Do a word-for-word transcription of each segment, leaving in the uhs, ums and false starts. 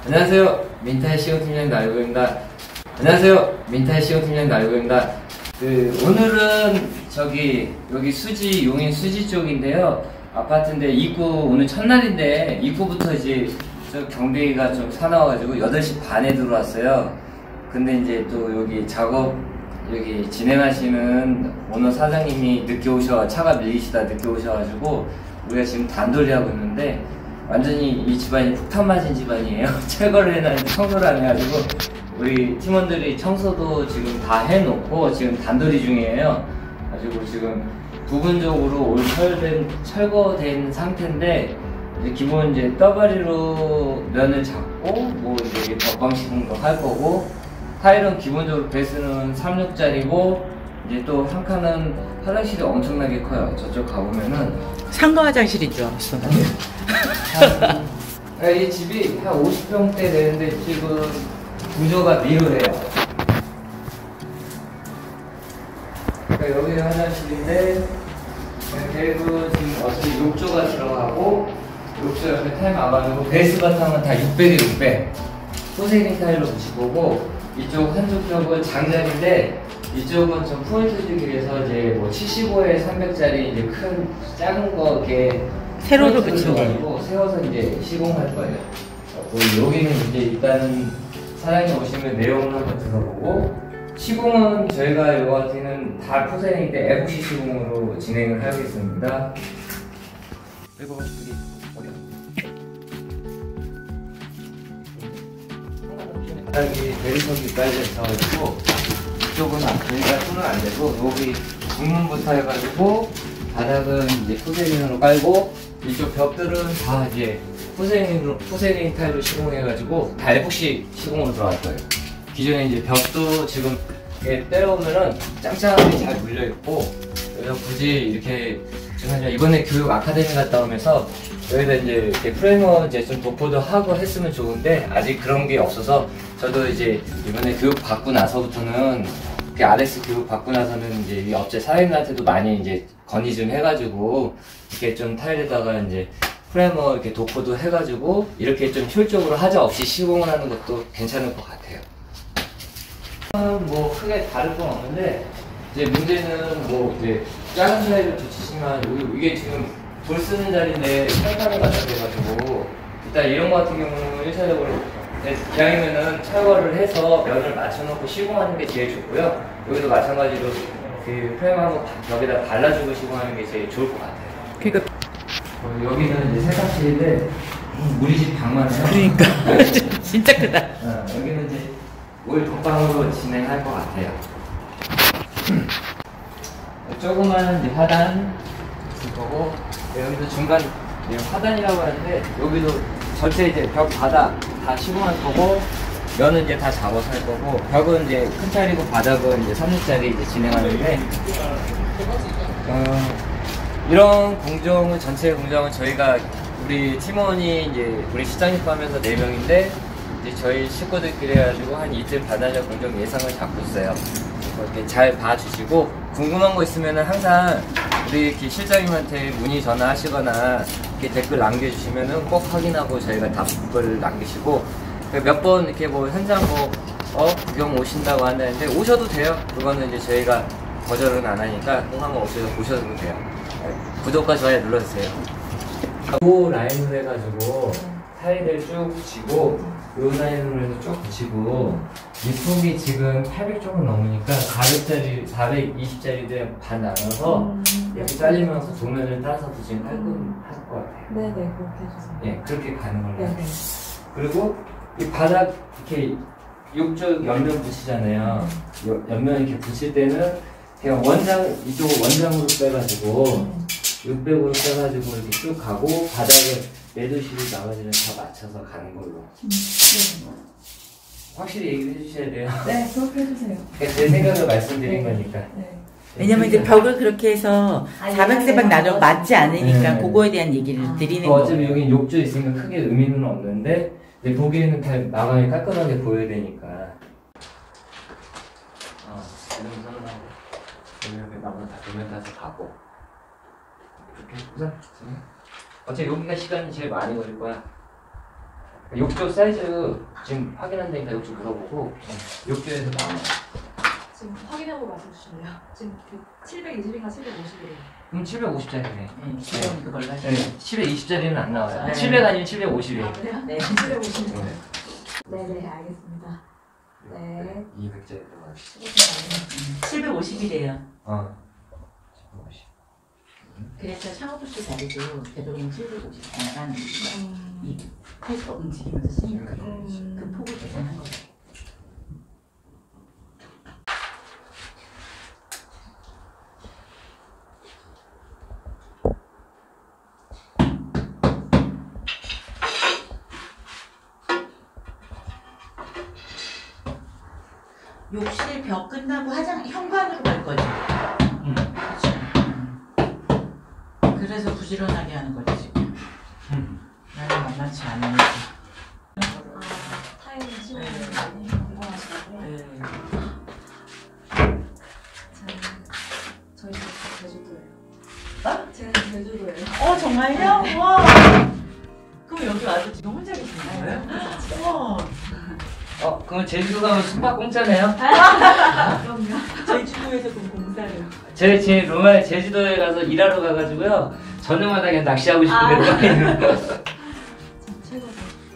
안녕하세요. 민타의 시공팀장 나유입니다. 안녕하세요. 민타의 시공팀장 나유입니다. 그 오늘은 저기 여기 수지 용인 수지 쪽인데요. 아파트인데 입구 오늘 첫날인데 입구부터 이제 저 경비가 좀 사나워가지고 여덟 시 반에 들어왔어요. 근데 이제 또 여기 작업 여기 진행하시는 오너 사장님이 늦게 오셔 차가 밀리시다 늦게 오셔가지고 우리가 지금 단돌이 하고 있는데 완전히 이 집안이 폭탄 맞은 집안이에요. 철거를 해놨는데 청소를 안 해가지고 우리 팀원들이 청소도 지금 다 해놓고 지금 단돌이 중이에요. 가지고 지금 부분적으로 올 철된, 철거된 상태인데 이제 기본 이제 떠바리로 면을 잡고 뭐 이제 벽방 시공도 할 거고 타일은 기본적으로 베이스는 삼십육짜리고 이제 또 한 칸은 화장실이 엄청나게 커요. 저쪽 가보면은 상가 화장실이죠. 한, 이 집이 한 오십 평대 되는데 지금 구조가 미루해요. 그러니까 여기 화장실인데 그리고 지금 어차피 욕조가 들어가고 욕조 옆에 타일 막아주고 베이스 바탕은 다 육백에 육백 포세이링 타일로 붙일 거고 이쪽 한쪽 벽은 장자리인데 이쪽은 좀 포인트 주기 위해서 이제 뭐 칠십오에 삼백짜리 이제 큰 작은 거 이렇게 세로로 붙이고 세워서 이제 시공할 거예요. 여기는 이제 일단은 사장님 오시면 내용을 한번 들어보고 시공은 저희가 이거 같은 다 포세이링 때 에프씨 시공으로 진행을 하겠습니다. 그리고 여기 어디야? 바닥이 대리석이 깔려 있어가지고 이쪽은 저희가 손은 안 되고 여기 중문부터 해가지고 바닥은 이제 포세이링으로 깔고 이쪽 벽들은 다 이제 포세이링으로 포세이링 타일로 시공해가지고 다 에프씨 시공으로 들어갈 거예요. 기존에 이제 벽도 지금 이렇게 때려오면은 짱짱하게 잘 물려 있고 여기서 굳이 이렇게 지금 이번에 교육 아카데미 갔다 오면서 여기다 이제 이렇게 프레이머 이제 좀 도포도 하고 했으면 좋은데 아직 그런 게 없어서 저도 이제 이번에 교육 받고 나서부터는 그 알엑스 교육 받고 나서는 이제 이 업체 사장님한테도 많이 이제 건의 좀 해가지고 이렇게 좀 타일에다가 이제 프레이머 이렇게 도포도 해가지고 이렇게 좀 효율적으로 하자 없이 시공을 하는 것도 괜찮을 것 같아요. 뭐 크게 다를 건 없는데 이제 문제는 뭐 이제 작은 타일을 붙이시면 이게 지금 돌 쓰는 자리인데 철판이 갖다 돼가지고 일단 이런 거 같은 경우는 일차적으로 기왕이면은 철거를 해서 면을 맞춰놓고 시공하는 게 제일 좋고요. 여기도 마찬가지로 그 프레임 한번 벽에다 발라주고 시공하는 게 제일 좋을 것 같아요. 그러니까 어, 여기는 이제 세탁실인데 우리 집 방만 해요. 그러니까 진짜 크다. 어, 여기는 이제 올 독방으로 진행할 것 같아요. 조그마한 이제 화단 있을 거고 여기도 중간 화단이라고 하는데 여기도 전체 이제 벽 바닥 다 시공할 거고 면은 이제 다 작업할 거고 벽은 이제 큰 차리고 바닥은 이제 삼십짜리 이제 진행하는데 어, 이런 공정은 전체 공정은 저희가 우리 팀원이 이제 우리 시장님 포함해서 네 명인데 이제 저희 식구들끼리 해가지고 한 이틀 반나절 공정 예상을 잡고 있어요. 이렇게 잘 봐주시고 궁금한 거 있으면은 항상 우리 이렇게 실장님한테 문의 전화하시거나 이렇게 댓글 남겨주시면은 꼭 확인하고 저희가 답글 남기시고 몇 번 이렇게 뭐 현장 뭐 어 구경 오신다고 한다는데 오셔도 돼요. 그거는 이제 저희가 거절은 안 하니까 꼭 한번 오셔서 보셔도 돼요. 구독과 좋아요 눌러주세요. 이 라인으로 해가지고 타일을 쭉 붙이고 이 라인으로 해서 쭉 붙이고 이 폭이 지금 팔백 조금 넘으니까 사백짜리 사백이십짜리들 반 나눠서 음, 이렇게 잘리면서 도면을 따서 붙이면 깔끔할 것 같아요. 네네, 그렇게 해주세요. 네, 그렇게 가는 걸로. 네네. 그리고 이 바닥 이렇게 욕조 옆면 붙이잖아요. 옆면 이렇게 붙일 때는 그냥 원장 이쪽을 원장으로 빼가지고 음. 육백으로 빼가지고 이렇게 쭉 가고 바닥에 매도실이 나머지는 다 맞춰서 가는 걸로. 음, 네. 확실히 얘기를 해주셔야 돼요. 네, 그렇게 해주세요. 제 생각을 말씀드린 네. 거니까. 네. 왜냐면 이제 벽을 그렇게 해서 사백세백 나눠 맞지 않으니까 네. 그거에 대한 얘기를 아. 드리는 어, 거예요. 어차피 여기 욕조 있으니까 크게 의미는 없는데 근데 보기에는 다 마감이 깔끔하게 보여야 되니까. 어, 이런 선하고 여기 나무는 다 도면 따서 가고 이렇게 우선 어차피 여기가 시간이 제일 많이 걸릴 거야. 욕조 사이즈 지금 확인한 데니까 욕조 물어보고 욕조에서 나와. 지금 확인하고 말씀 주실래요? 지금 칠백이십인가 칠백오십이래요. 그럼 칠백오십짜리네. 네, 지금 그걸로 하시죠. 네, 칠백이십짜리는 안 나와요. 네. 칠백 아니면 칠백오십이에요. 아, 그래요? 네. 칠백오십. 네. 네네, 알겠습니다. 네. 이백짜리 들어가시죠. 칠백오십이래요. 어. 칠백오십. 그래서 샤워부스 자리도 되도록이면 칠백오십 나가는 음. 이 패스가 움직이면서 쓰니까 음. 그 폭을 계산한 거예요. 욕실 벽 끝나고 화장 현관으로 갈 거지. 응. 그렇죠. 그래서 부지런하게 하는 거지 지금. 응. 나는 만만치 않으니까. 아, 타임 시간이 네. 궁금하시다고요? 네. 저는 저희 집 제주도예요. 어? 제가 제주도예요. 어 정말요? 와. 그럼 여기 와서 지금 혼자 계시는 거예요? 와. 어, 그럼 제주도 가면 숙박 공짜네요? 그럼요. 제주도에서 그럼 공사를. 저희 지금 로마에 제주도에 가서 일하러 가가지고요. 저녁마다 그냥 낚시하고 싶은데 아. 로마에는. 전 최고죠.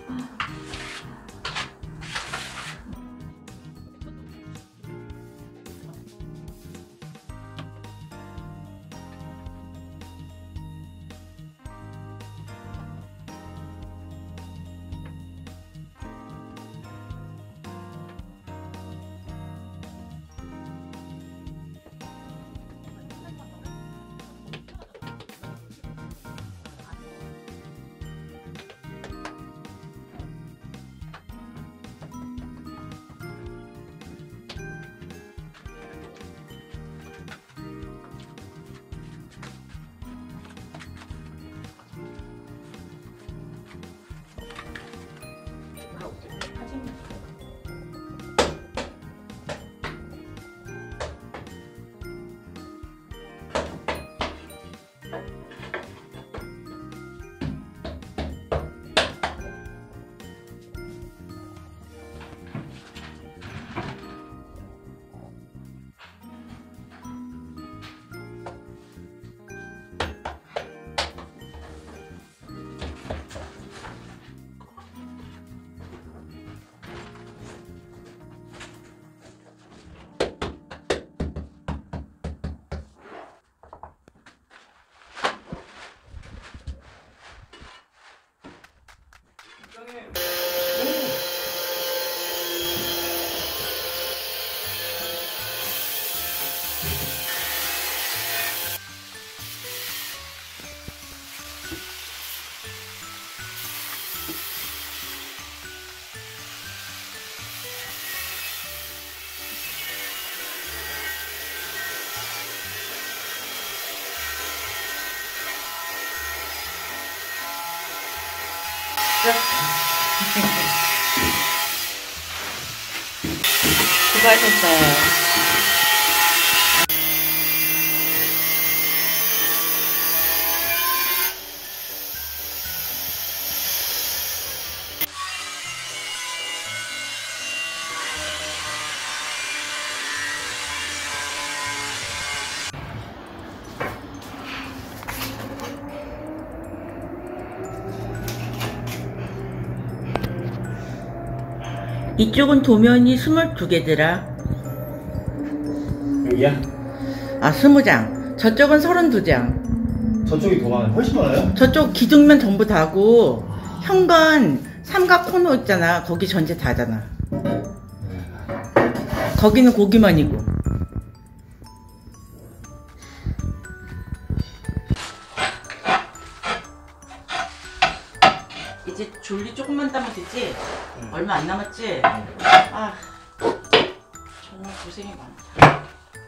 수고하셨어요. 이쪽은 도면이 스물두 개더라. 여기야? 아, 스무 장. 저쪽은 서른두 장. 저쪽이 더 많아요? 훨씬 많아요? 저쪽 기둥면 전부 다고, 현관 삼각 코너 있잖아. 거기 전체 다잖아. 거기는 고기만이고. 이제 졸리 조금만 따면 되지? 응. 얼마 안 남았지? 아, 정말 고생이 많다.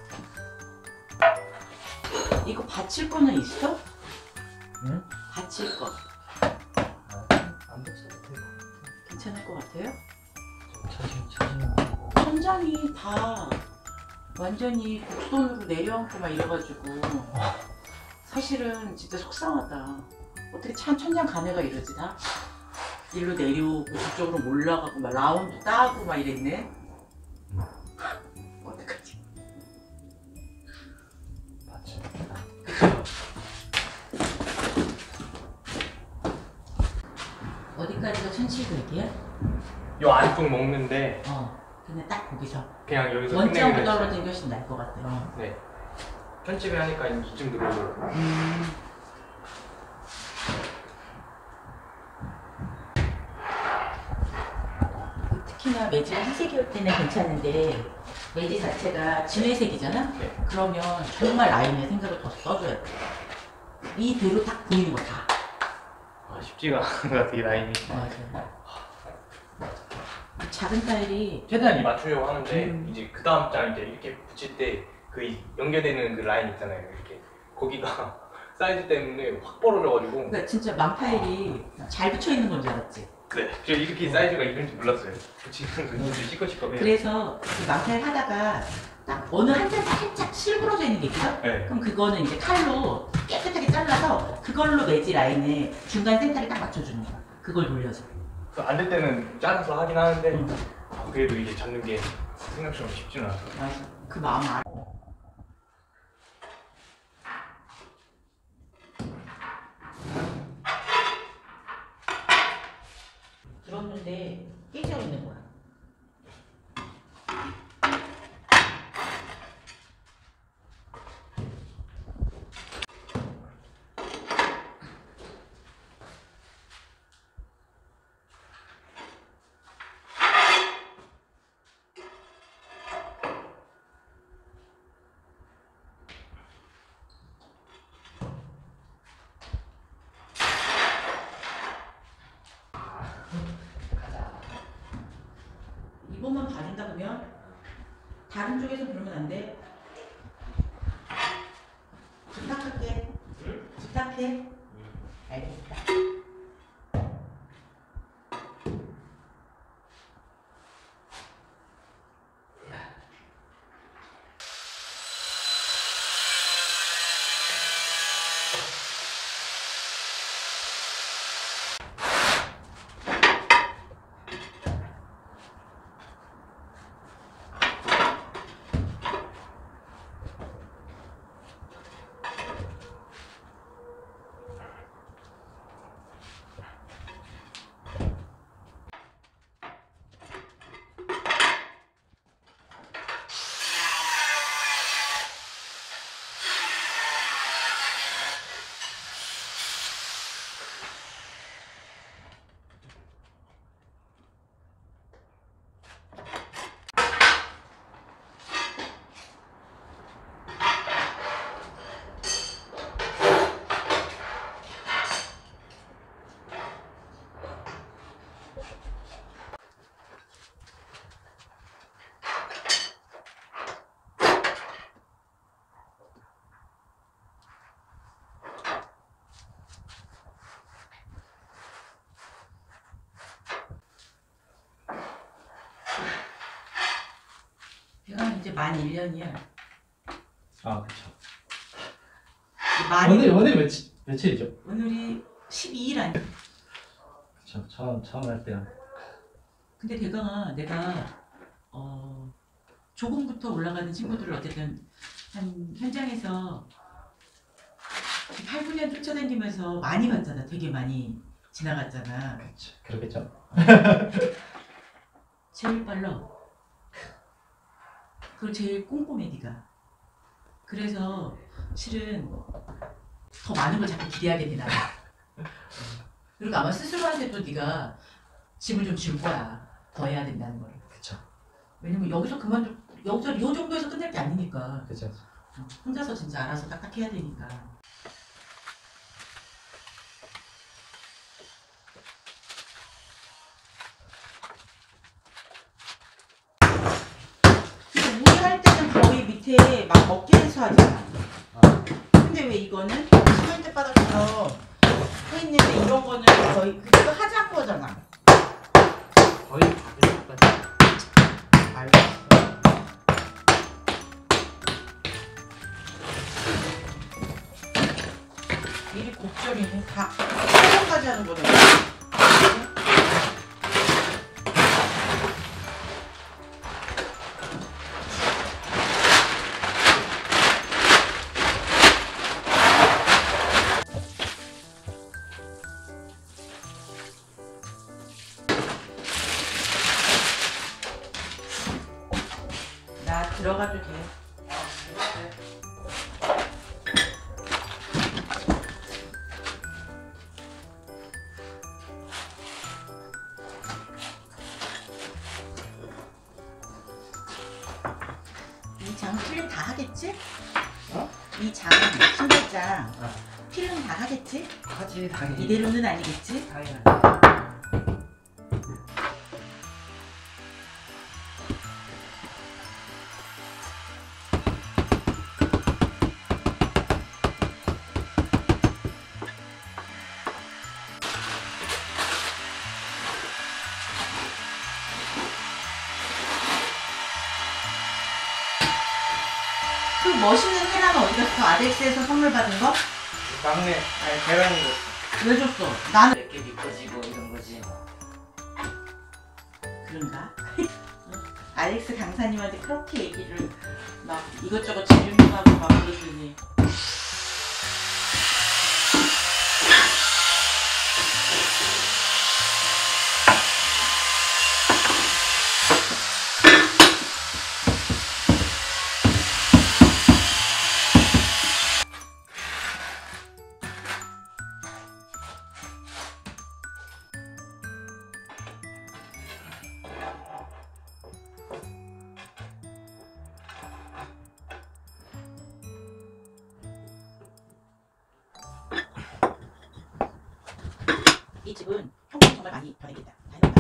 이거 받칠 거는 있어? 응? 받칠 거. 안 붙여도 돼. 괜찮을 것 같아요? 차심, 차심. 천장이 다 완전히 곡선으로 내려앉고 막 이래가지고 사실은 진짜 속상하다. 어떻게 참 천장 가네가 이러지 다? 일로 내려오고 저쪽으로 올라가고 막 라운드 따고 막 이랬네. 어떡하지? 맞지. 그쵸? 어디까지가 천칠백이야? 요 안쪽 먹는데 어. 그냥 딱 거기서. 그냥 여기서 원점으로 끝내기로 떨어지는 게 훨씬 나을 것 같아. 어. 네. 편집을 하니까 이쯤 들어오고. 음. 특히나 매지가 흰색일 때는 괜찮은데 매지 자체가 진회색이잖아? 네. 그러면 정말 라인에 생각을 더 써줘야 돼. 이대로 딱 보이는 거 다. 아, 쉽지가 않은 것 같아 이 라인이. 맞아. 작은 타일이 최대한 이 맞추려고 하는데 음. 이제 그 다음 장 이제 이렇게 붙일 때 그 연결되는 그 라인 있잖아요. 이렇게 거기가 사이즈 때문에 확 벌어져가지고. 그러니까 진짜 망타일이 잘 붙여 있는 건 줄 알았지. 네. 저 이렇게 사이즈가 이런지 몰랐어요. 붙이는 거 눈치 시커시커. 그래서 그 망타일 하다가 딱 어느 한 장 살짝 실부러져 있는 게 있어? 네. 그럼 그거는 이제 칼로 깨끗하게 잘라서 그걸로 매지 라인에 중간 센터를 딱 맞춰주는 거야. 그걸 돌려서. 안 될 때는 잘라서 하긴 하는데 응. 아, 그래도 이게 잡는 게 생각처럼 쉽지는 않아요. 맞아. 그 마음 알아. 들었는데 깨져 있는 거야. 이것만 봐준다 그러면 다른 쪽에서 그러면 안 돼. 부탁할게. 부탁해. 알겠다. 걔가 이제 만 일 년이야. 아 그쵸. 만 오늘 오늘 며칠 며칠이죠? 오늘이 십이 일 아니야? 그쵸. 처음 처음 할 때는. 근데 대강아 내가 어 조금부터 올라가는 친구들을 어쨌든 한 현장에서 팔, 구 년 쫓아다니면서 많이 봤잖아. 되게 많이 지나갔잖아. 그쵸. 그렇겠죠. 제일 빨라. 그리고 제일 꼼꼼해 네가. 그래서 실은 더 많은 걸 자꾸 기대하게 되나. 그리고 아마 스스로한테도 네가 짐을 좀 줄 거야. 더 해야 된다는 걸. 그쵸. 왜냐면 여기서 그만두 여기서 이 정도에서 끝낼 게 아니니까. 그쵸. 혼자서 진짜 알아서 딱딱 해야 되니까. 근데 우리 할 때는 거의 밑에 막 어깨에서 하잖아. 근데 왜 이거는 시멘트 바닥에서 해 있는데 이런 거는 거의 그거 하지 않고 하잖아. 거의 다들 똑같아요. 알겠어. 미리 곡절이는 다 촬영까지 하는 거잖아. 들어가도 돼. 이 장 필름 다 하겠지? 어? 이 장, 신발장 어. 필름 다 하겠지? 하지 당연히. 이대로는 아니겠지? 당연히. 그 멋있는 헤라는 어디 갔어? 아덱스에서 선물 받은 거? 막내, 아니 대란이 왜 줬어? 나는 이렇게 미끄지고 이런 거지. 그런가? 알렉스 강사님한테 그렇게 얘기를 막 이것저것 질문하고 막 그러더니 이 집은 현금 정말 많이 버리겠다.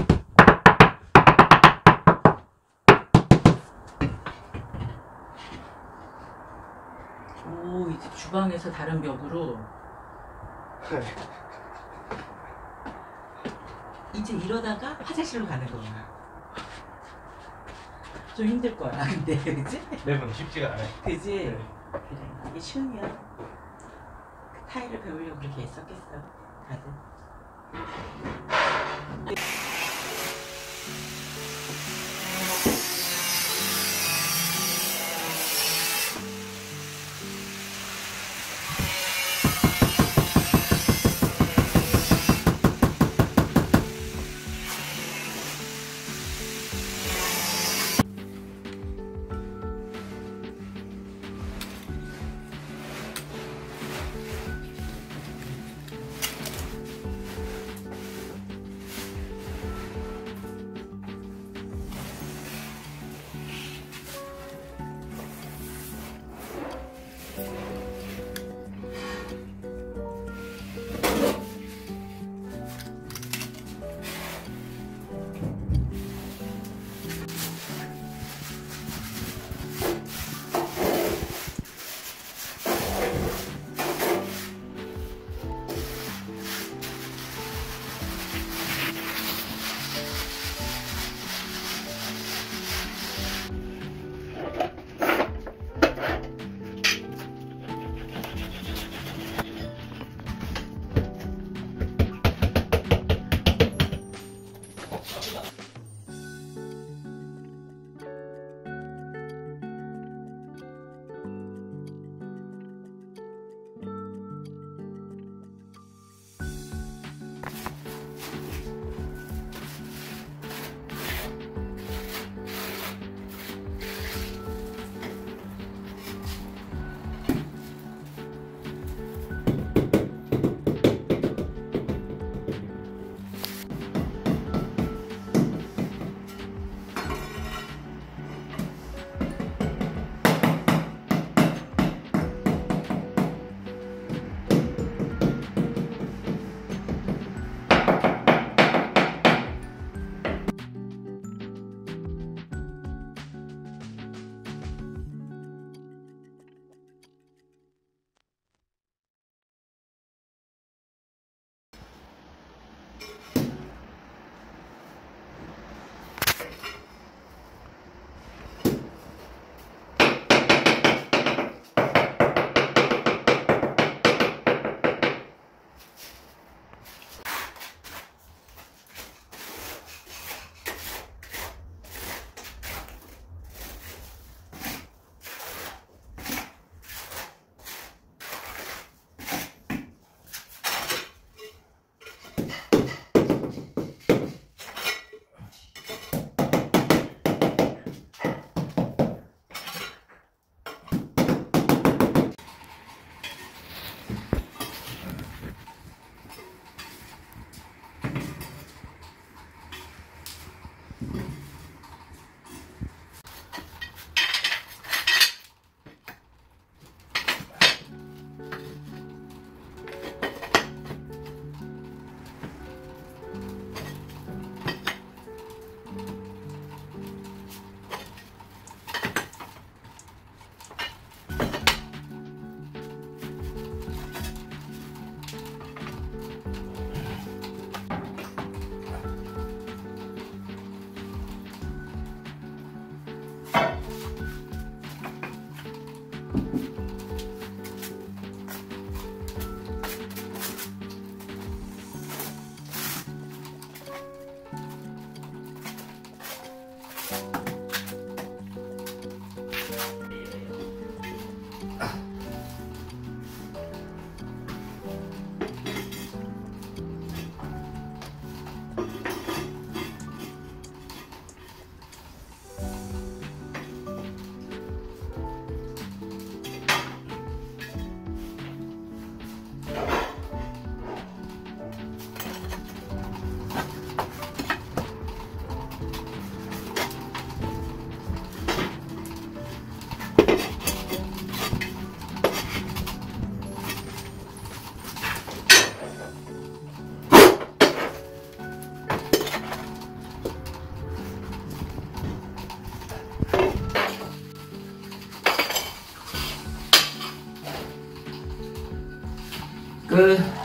오, 이제 주방에서 다른 벽으로 이제 이러다가 화장실로 가는 거야. 좀 힘들 거야. 근데 그지? 매번 쉽지가 않아요. 그지? 네. 그래 이게 쉬운 일. 그 타일을 배우려고 그렇게 애썼겠어 다들. 끝.